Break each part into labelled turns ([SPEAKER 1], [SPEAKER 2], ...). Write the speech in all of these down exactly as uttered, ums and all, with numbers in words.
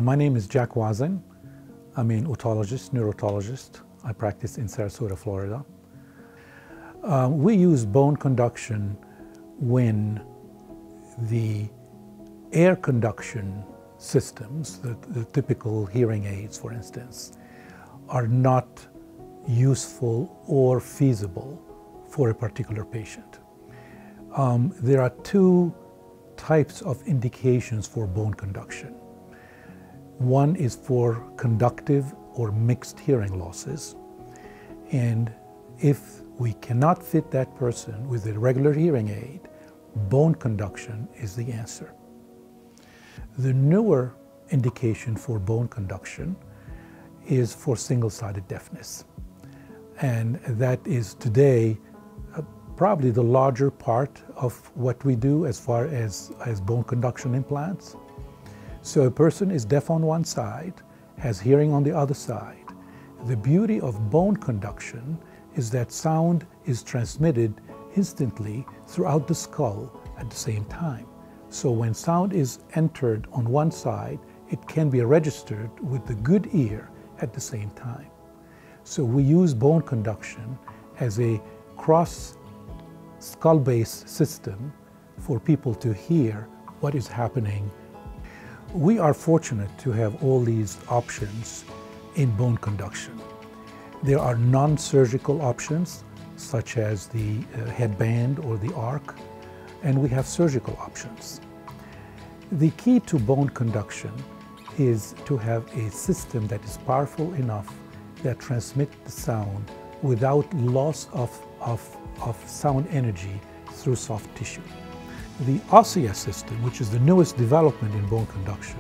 [SPEAKER 1] my name is Jack Wazen. I'm an otologist, neurotologist. I practice in Sarasota, Florida. Uh, we use bone conduction when the air conduction systems, the, the typical hearing aids, for instance, are not useful or feasible for a particular patient. Um, there are two types of indications for bone conduction. One is for conductive or mixed hearing losses, and if we cannot fit that person with a regular hearing aid, bone conduction is the answer. The newer indication for bone conduction is for single-sided deafness, and that is today uh, probably the larger part of what we do as far as, as bone conduction implants. So a person is deaf on one side, has hearing on the other side. The beauty of bone conduction is that sound is transmitted instantly throughout the skull at the same time. So when sound is entered on one side, it can be registered with the good ear at the same time. So we use bone conduction as a cross skull-based system for people to hear what is happening. We are fortunate to have all these options in bone conduction. There are non-surgical options, such as the uh, headband or the arc, and we have surgical options. The key to bone conduction is to have a system that is powerful enough that transmits the sound without loss of, of, of sound energy through soft tissue. The Osia system, which is the newest development in bone conduction,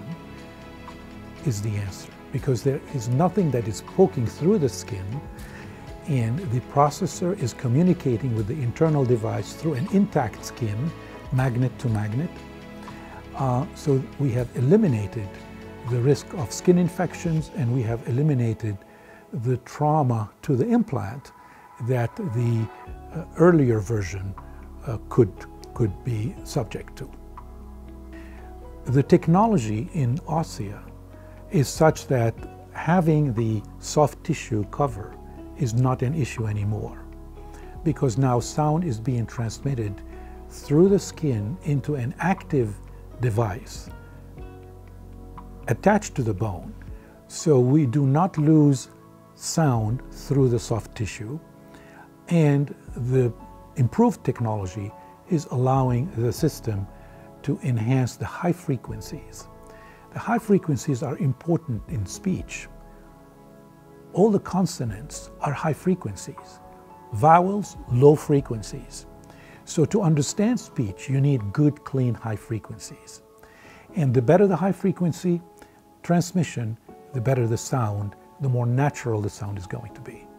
[SPEAKER 1] is the answer, because there is nothing that is poking through the skin, and the processor is communicating with the internal device through an intact skin, magnet to magnet. Uh, so we have eliminated the risk of skin infections, and we have eliminated the trauma to the implant that the uh, earlier version uh, could could be subject to. The technology in Osia is such that having the soft tissue cover is not an issue anymore, because now sound is being transmitted through the skin into an active device attached to the bone. So we do not lose sound through the soft tissue, and the improved technology is allowing the system to enhance the high frequencies. The high frequencies are important in speech. All the consonants are high frequencies. Vowels, low frequencies. So to understand speech, you need good, clean, high frequencies. And the better the high frequency transmission, the better the sound, the more natural the sound is going to be.